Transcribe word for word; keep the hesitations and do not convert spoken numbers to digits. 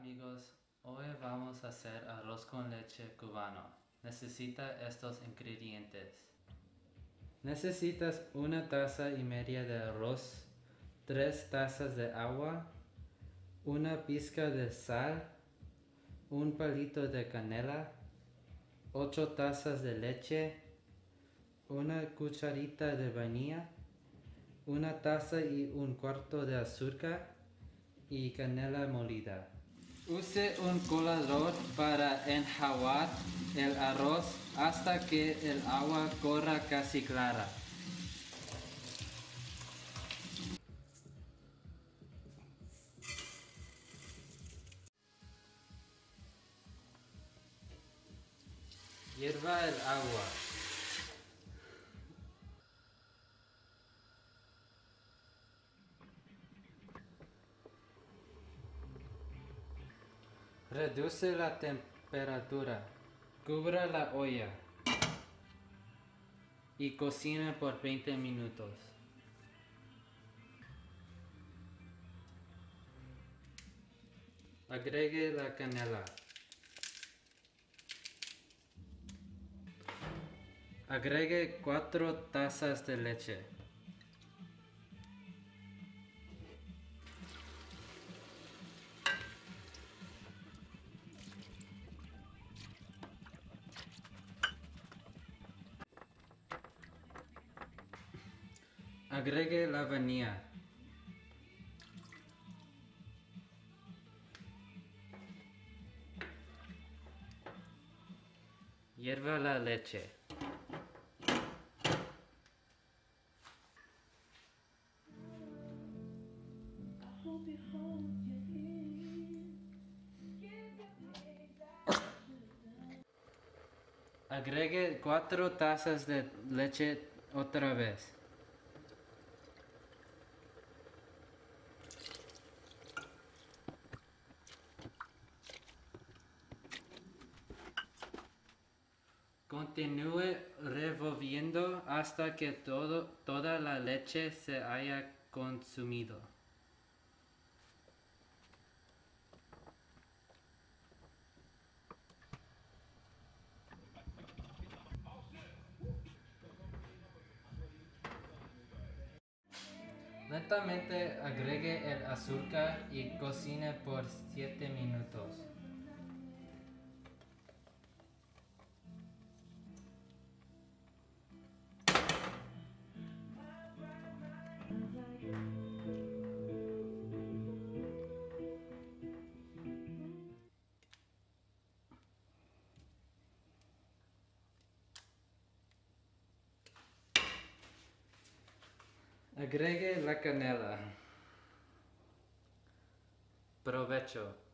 amigos, hoy vamos a hacer arroz con leche cubano. Necesita estos ingredientes. Necesitas una taza y media de arroz, tres tazas de agua, una pizca de sal, un palito de canela, ocho tazas de leche, una cucharita de vainilla, una taza y un cuarto de azúcar y canela molida. Use un colador para enjuagar el arroz hasta que el agua corra casi clara. Hierva el agua. Reduce la temperatura. Cubra la olla y cocina por veinte minutos. Agregue la canela. Agregue cuatro tazas de leche. Agregue la vainilla. Hierva la leche. Agregue cuatro tazas de leche otra vez. Continúe revolviendo hasta que todo, toda la leche se haya consumido. Lentamente agregue el azúcar y cocine por siete minutos. Agregue la canela. Provecho.